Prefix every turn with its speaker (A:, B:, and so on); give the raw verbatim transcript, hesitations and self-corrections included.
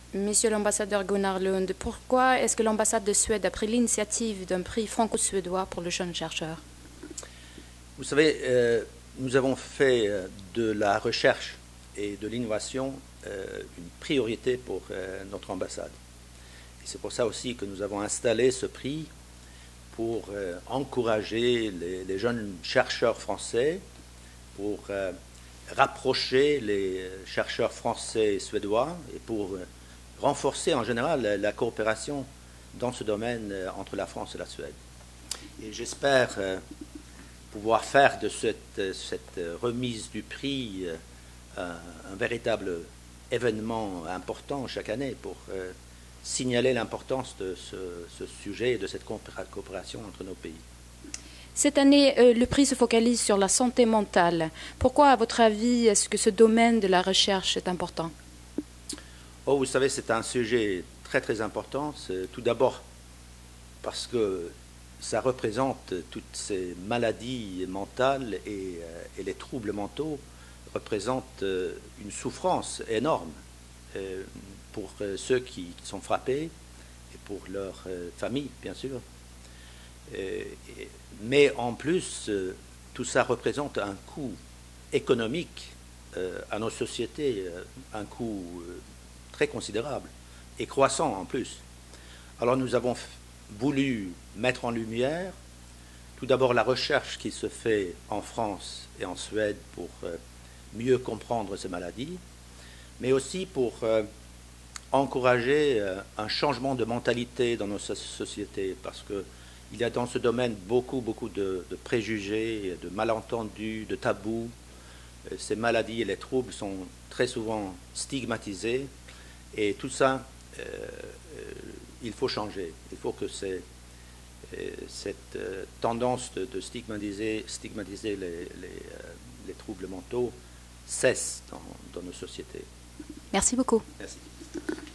A: Monsieur l'ambassadeur Gunnar Lund, pourquoi est-ce que l'ambassade de Suède a pris l'initiative d'un prix franco-suédois pour le jeune chercheur?
B: Vous savez, euh, nous avons fait de la recherche et de l'innovation euh, une priorité pour euh, notre ambassade. Et c'est pour ça aussi que nous avons installé ce prix pour euh, encourager les, les jeunes chercheurs français, pour euh, rapprocher les chercheurs français et suédois et pour euh, renforcer en général la, la coopération dans ce domaine euh, entre la France et la Suède. Et j'espère euh, pouvoir faire de cette, cette remise du prix euh, un, un véritable événement important chaque année pour euh, signaler l'importance de ce, ce sujet et de cette coopération entre nos pays.
A: Cette année, euh, le prix se focalise sur la santé mentale. Pourquoi, à votre avis, est-ce que ce domaine de la recherche est important?
B: Oh, vous savez, c'est un sujet très très important. Tout d'abord parce que ça représente toutes ces maladies mentales et, euh, et les troubles mentaux représentent euh, une souffrance énorme euh, pour euh, ceux qui, qui sont frappés et pour leur euh, famille, bien sûr. Euh, et, mais en plus, euh, tout ça représente un coût économique euh, à nos sociétés, euh, un coût euh, très considérable et croissant en plus. Alors nous avons voulu mettre en lumière tout d'abord la recherche qui se fait en France et en Suède pour euh, mieux comprendre ces maladies, mais aussi pour euh, encourager euh, un changement de mentalité dans nos sociétés, parce qu'il y a dans ce domaine beaucoup, beaucoup de, de préjugés, de malentendus, de tabous. Euh, ces maladies et les troubles sont très souvent stigmatisés, et tout ça, euh, euh, il faut changer. Il faut que c'est, euh, cette euh, tendance de, de stigmatiser, stigmatiser les, les, euh, les troubles mentaux cesse dans, dans nos sociétés.
A: Merci beaucoup.
B: Merci.